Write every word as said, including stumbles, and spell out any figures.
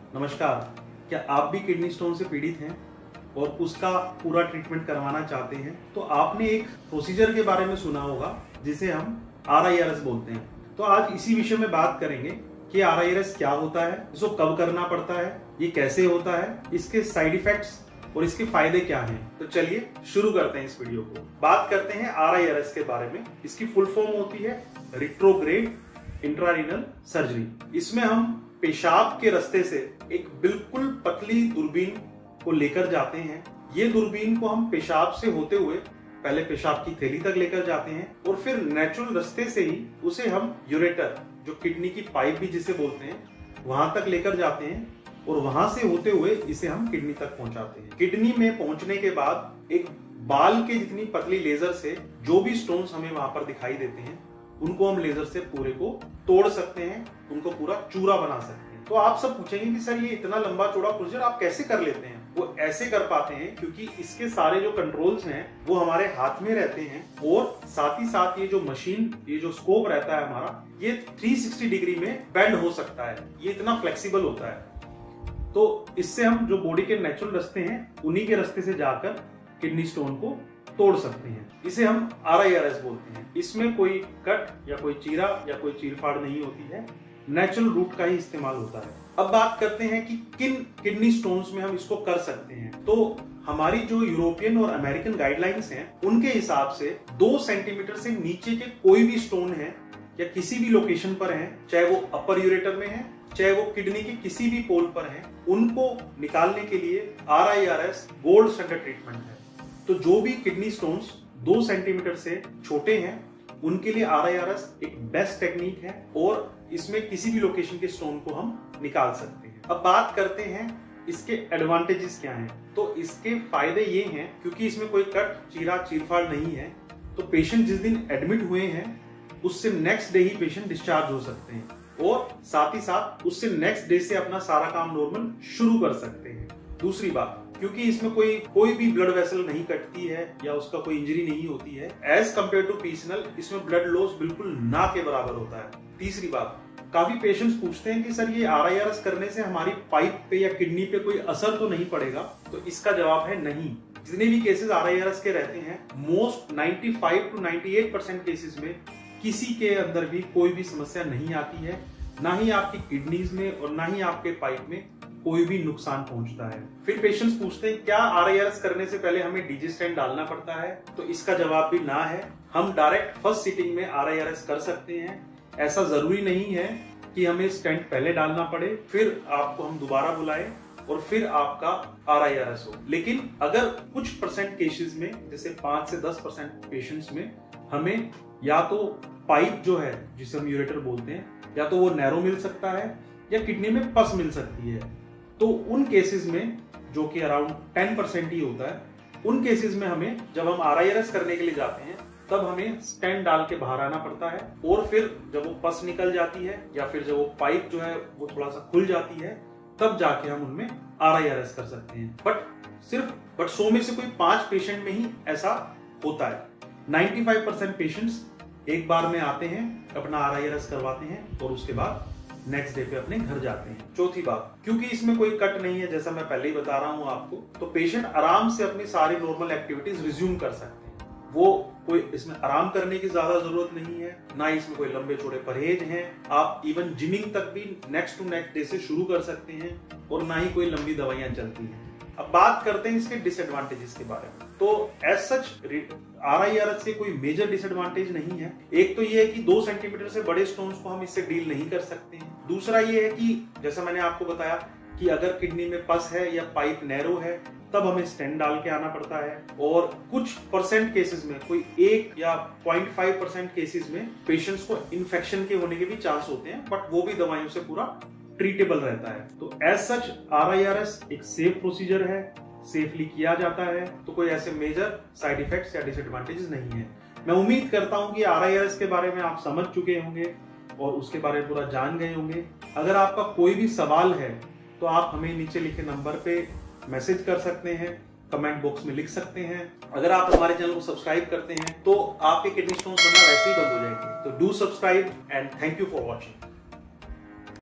नमस्कार, क्या आप भी किडनी स्टोन से पीड़ित हैं और उसका पूरा ट्रीटमेंट करवाना चाहते हैं? तो आपने एक प्रोसीजर के बारे में सुना होगा जिसे हम आर आई आर एस बोलते हैं। तो आज इसी विषय में बात करेंगे कि आर आई आर एस क्या होता है, इसको कब करना पड़ता है, ये कैसे होता है, इसके साइड इफेक्ट्स और इसके फायदे क्या हैं। तो चलिए शुरू करते हैं इस वीडियो को। बात करते हैं आर आई आर एस के बारे में। इसकी फुल फॉर्म होती है रिट्रोग्रेड इंट्रारीनल सर्जरी। इसमें हम पेशाब के रास्ते से एक बिल्कुल पतली दूरबीन को लेकर जाते हैं। ये दूरबीन को हम पेशाब से होते हुए पहले पेशाब की थैली तक लेकर जाते हैं और फिर नेचुरल रास्ते से ही उसे हम यूरेटर, जो किडनी की पाइप भी जिसे बोलते हैं, वहां तक लेकर जाते हैं और वहां से होते हुए इसे हम किडनी तक पहुंचाते हैं। किडनी में पहुंचने के बाद एक बाल के जितनी पतली लेजर से जो भी स्टोन्स हमें वहां पर दिखाई देते हैं उनको हम लेजर से पूरे को तोड़ सकते हैं, उनको पूरा चूरा बना सकते हैं। तो आप सब पूछेंगे कि सर ये इतना लंबा चौड़ा प्रोसीजर आप कैसे कर लेते हैं? वो ऐसे कर पाते हैं क्योंकि इसके सारे जो कंट्रोल्स हैं वो हमारे हाथ में रहते हैं और साथ ही साथ ये जो मशीन, ये जो स्कोप रहता है हमारा, ये तीन सौ साठ डिग्री में बेंड हो सकता है। ये इतना फ्लेक्सिबल होता है। तो इससे हम जो बॉडी के नेचुरल रास्ते हैं उन्हीं के रास्ते से जाकर किडनी स्टोन को तोड़ सकते हैं। इसे हम आर आई आर एस बोलते हैं। इसमें कोई कट या कोई चीरा या कोई चीरफाड़ नहीं होती है, नेचुरल रूट का ही इस्तेमाल होता है। अब बात करते हैं कि किन किडनी स्टोन्स में हम इसको कर सकते हैं। तो हमारी जो यूरोपियन और अमेरिकन गाइडलाइंस हैं उनके हिसाब से दो सेंटीमीटर से नीचे के कोई भी स्टोन है या किसी भी लोकेशन पर है, चाहे वो अपर यूरेटर में है चाहे वो किडनी के किसी भी पोल पर है, उनको निकालने के लिए R I R S gold standard treatment है। तो जो भी किडनी स्टोन्स दो सेंटीमीटर से छोटे हैं उनके लिए आर आई आर एस एक बेस्ट टेक्निक है और इसमें किसी भी लोकेशन के स्टोन को हम निकाल सकते हैं। अब बात करते हैं इसके एडवांटेजेस क्या हैं। तो इसके फायदे ये हैं, क्योंकि इसमें कोई कट, चीरा, चीरफाड़ नहीं है, तो पेशेंट जिस दिन एडमिट हुए हैं उससे नेक्स्ट डे ही पेशेंट डिस्चार्ज हो सकते हैं और साथ ही साथ उससे नेक्स्ट डे से अपना सारा काम नॉर्मल शुरू कर सकते हैं। दूसरी बात, क्योंकि इसमें कोई कोई भी ब्लड वेसल नहीं कटती है या उसका कोई इंजरी नहीं होती है, एज कम्पेयर टू पीसीएनएल इसमें ब्लड लॉस बिल्कुल ना के बराबर होता है। तीसरी बात, काफी पेशेंट्स पूछते हैं कि सर ये आर आई आर एस करने से हमारी पाइप पे या किडनी पे कोई असर तो नहीं पड़ेगा? तो इसका जवाब है नहीं। जितने भी cases R I R S के रहते हैं, मोस्ट पचानवे टू अट्ठानवे परसेंट केसेस में किसी के अंदर भी कोई भी समस्या नहीं आती है, ना ही आपकी किडनीज में और ना ही आपके पाइप में कोई भी नुकसान पहुंचता है। फिर पेशेंट्स पूछते हैं क्या आर आई आर एस करने से पहले हमें डी जी स्टेंट डालना पड़ता है? तो इसका जवाब भी ना है। हम डायरेक्ट फर्स्ट सिटिंग में आर आई आर एस कर सकते हैं। ऐसा जरूरी नहीं है कि हमें स्टेंट पहले डालना पड़े, फिर आपको हम दोबारा बुलाएं और फिर आपका आर आई आर एस हो। लेकिन अगर कुछ परसेंट केसेस में, जैसे पांच से दस परसेंट पेशेंट्स में, हमें या तो पाइप जो है जिसे हम यूरेटर बोलते हैं, या तो वो नैरो मिल सकता है या किडनी में पस मिल सकती है, तो उन केसेस में, जो कि अराउंड टेन परसेंट ही होता है, उन केसेस में हमें, जब हम आर आई आर एस करने के लिए जाते हैं, तब हमें स्टेंट डाल के बाहर आना पड़ता है और फिर जब वो पस निकल जाती है या फिर जब वो पाइप जो है वो थोड़ा सा खुल जाती है, तब जाके हम उनमें आर आई आर एस कर सकते हैं। बट सिर्फ बट सौ में से कोई पांच पेशेंट में ही ऐसा होता है। पचानवे परसेंट पेशेंट्स एक बार में आते हैं, अपना आर आई आर एस करवाते हैं और उसके बाद नेक्स्ट डे पे अपने घर जाते हैं। चौथी बात, क्योंकि इसमें कोई कट नहीं है, जैसा मैं पहले ही बता रहा हूं आपको, तो पेशेंट आराम से अपनी सारी नॉर्मल एक्टिविटीज रिज्यूम कर सकते हैं। वो कोई इसमें आराम करने की ज्यादा जरूरत नहीं है, ना इसमें कोई लंबे चौड़े परहेज हैं। आप इवन जिमिंग तक भी नेक्स्ट टू नेक्स्ट डे से शुरू कर सकते हैं और ना ही कोई लंबी दवाइयां चलती हैं। अब बात करते हैं इसके डिसएडवांटेजेस के बारे में। तो as such R I R S के कोई मेजर डिसएडवांटेज नहीं है। एक तो ये है कि दो सेंटीमीटर से बड़े स्टोन्स को हम इससे डील नहीं कर सकते हैं। दूसरा ये है कि जैसा मैंने आपको बताया कि अगर किडनी में पस है या पाइप नैरो है, तब हमें स्टेंट डाल के आना पड़ता है और कुछ परसेंट केसेस में, कोई एक या पॉइंट फाइव परसेंट केसेस में पेशेंट्स को इन्फेक्शन के होने के भी चांस होते हैं, बट वो भी दवाइयों से पूरा ट्रीटेबल रहता है। तो as such R I R S एक सेफ प्रोसीजर है, सेफली किया जाता है, तो कोई ऐसे मेजर साइड इफेक्ट्स या डिसएडवांटेजेस नहीं है। मैं उम्मीद करता हूं कि आर आई आर एस के बारे में आप समझ चुके होंगे और उसके बारे में पूरा जान गए होंगे। अगर आपका कोई भी सवाल है तो आप हमें नीचे लिखे नंबर पे मैसेज कर सकते हैं, कमेंट बॉक्स में लिख सकते हैं। अगर आप हमारे चैनल को सब्सक्राइब करते हैं तो आपके किडनी स्टोन्स बनना वैसे ही बंद हो जाएंगे। तो do subscribe and thank you for watching.